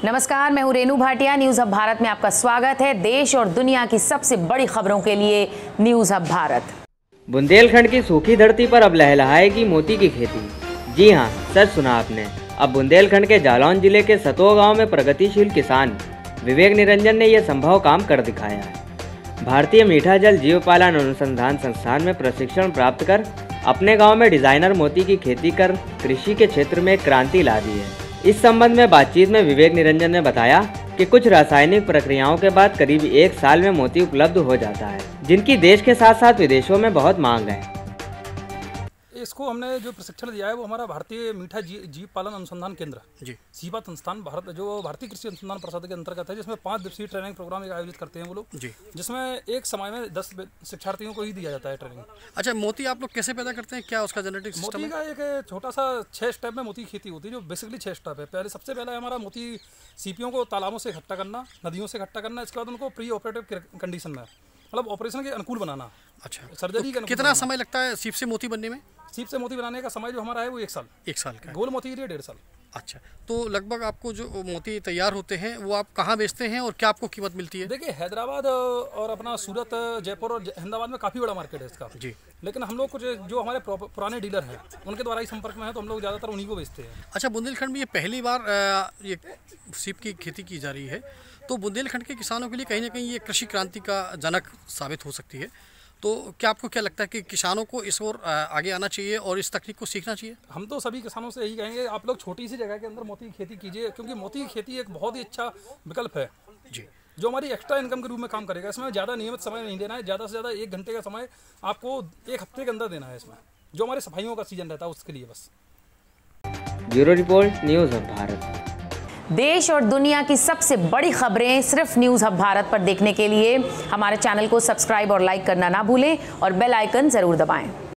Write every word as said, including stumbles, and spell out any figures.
नमस्कार, मैं हूं रेनू भाटिया। न्यूज हब भारत में आपका स्वागत है। देश और दुनिया की सबसे बड़ी खबरों के लिए न्यूज हब भारत। बुंदेलखंड की सूखी धरती पर अब लहलहाएगी मोती की खेती। जी हां, सच सुना आपने। अब बुंदेलखंड के जालौन जिले के सतो गांव में प्रगतिशील किसान विवेक निरंजन ने यह संभव काम कर दिखाया है। भारतीय मीठा जल जीव पालन अनुसंधान संस्थान में प्रशिक्षण प्राप्त कर अपने गांव में डिजाइनर मोती की खेती कर कृषि के क्षेत्र में क्रांति ला दी है। इस संबंध में बातचीत में विवेक निरंजन ने बताया कि कुछ रासायनिक प्रक्रियाओं के बाद करीब एक साल में मोती उपलब्ध हो जाता है, जिनकी देश के साथ साथ विदेशों में बहुत मांग है। इसको हमने जो प्रशिक्षण दिया है वो हमारा भारतीय मीठा जी, जीव पालन अनुसंधान केंद्र जी सीबा संस्थान भारत जो भारतीय कृषि अनुसंधान परिषद के अंतर्गत है, जिसमें पाँच दिवसीय ट्रेनिंग प्रोग्राम एक आयोजित करते हैं वो लोग जी, जिसमें एक समय में दस शिक्षार्थियों को ही दिया जाता है ट्रेनिंग। अच्छा, मोती आप लोग कैसे पैदा करते हैं, क्या उसका जेनेटिक सिस्टम है? मोती का एक छोटा सा छः स्टेप में मोती खेती होती है, जो बेसिकली छः स्टेप है। पहले सबसे पहले हमारा मोती सीपियों को तालाबों से इकट्ठा करना, नदियों से इकट्ठा करना, इसके बाद उनको प्री ऑपरेटिव कंडीशन में मतलब ऑपरेशन के अनुकूल बनाना। अच्छा, सर्जरी तो कितना समय लगता है सीप से मोती बनने में? सीप से मोती बनाने का समय जो हमारा है वो एक साल एक साल का। गोल मोती के लिए डेढ़ साल। अच्छा, तो लगभग आपको जो मोती तैयार होते हैं वो आप कहाँ बेचते हैं और क्या आपको कीमत मिलती है? देखिए, हैदराबाद और अपना सूरत, जयपुर और अहमदाबाद में काफ़ी बड़ा मार्केट है इसका जी, लेकिन हम लोग कुछ जो हमारे पुराने डीलर हैं उनके द्वारा ही संपर्क में है, तो हम लोग ज़्यादातर उन्हीं को बेचते हैं। अच्छा, बुंदेलखंड में ये पहली बार ये सीप की खेती की जा रही है, तो बुंदेलखंड के किसानों के लिए कहीं ना कहीं ये कृषि क्रांति का जनक साबित हो सकती है। तो क्या आपको क्या लगता है कि किसानों को इस ओर आगे आना चाहिए और इस तकनीक को सीखना चाहिए? हम तो सभी किसानों से यही कहेंगे, आप लोग छोटी सी जगह के अंदर मोती की खेती कीजिए, क्योंकि मोती की खेती एक बहुत ही अच्छा विकल्प है जी, जो हमारी एक्स्ट्रा इनकम के रूप में काम करेगा। इसमें ज़्यादा नियमित समय नहीं देना है, ज़्यादा से ज़्यादा एक घंटे का समय आपको एक हफ्ते के अंदर देना है इसमें, जो हमारे सफाइयों का सीजन रहता है उसके लिए बस। Bureau report, news hub Bharat. देश और दुनिया की सबसे बड़ी खबरें सिर्फ न्यूज हब भारत पर देखने के लिए हमारे चैनल को सब्सक्राइब और लाइक करना ना भूलें और बेल आइकन जरूर दबाएं।